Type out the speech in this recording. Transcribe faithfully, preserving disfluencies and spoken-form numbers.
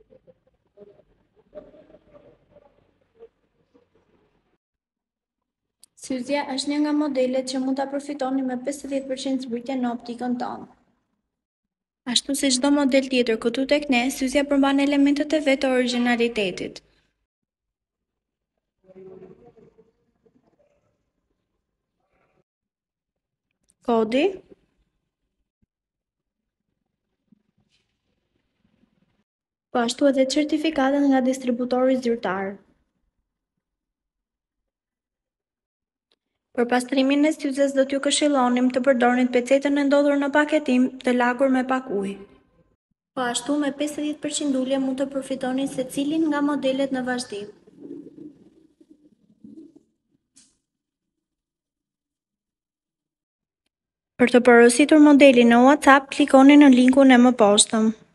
Syzja është një nga modelet që mund ta përfitoni me pesëdhjetë përqind zbritje në optikën tonë. Ashtu si çdo model tjetër këtu tek ne, syzja përmban elementet e vet të origjinalitetit. Kodi po ashtu edhe certifikatet nga distributori zyrtar. Për pastrimin e syzes do t'ju këshillonim të përdorni pecetën e ndodhur në paketim të lagur me pak ujë. Po ashtu me pesëdhjetë përqind ulje mund të përfitoni secilin nga modelet në vazhdim. Për të porositur modelin në WhatsApp, klikoni në linkun e mëposhtëm.